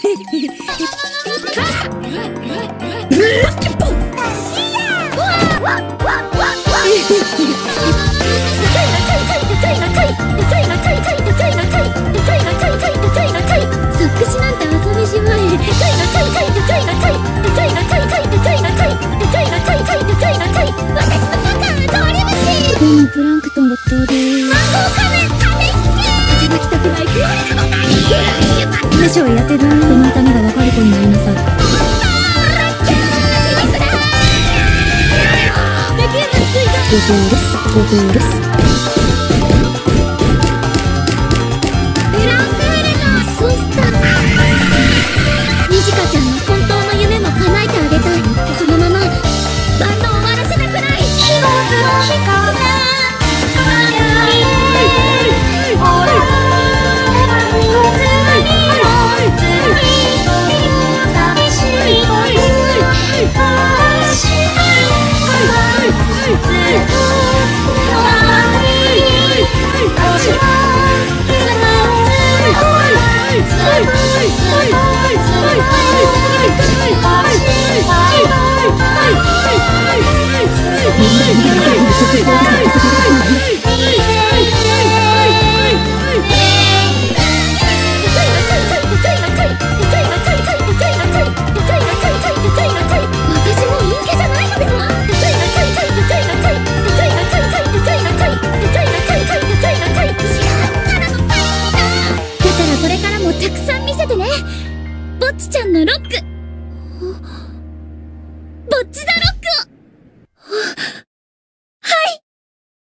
プランクトン没頭でマンゴー仮面風吹きたくない話をやってる人の痛みが分かる子になりなさい。誤報です、誤報です。ブランクールのソースターニジカちゃんの本当の夢も叶えてあげたい。このままバンド終わらせたくない。気持ちの光たくさん見せてね、ぼっちちゃんのロック。ぼっちザロック。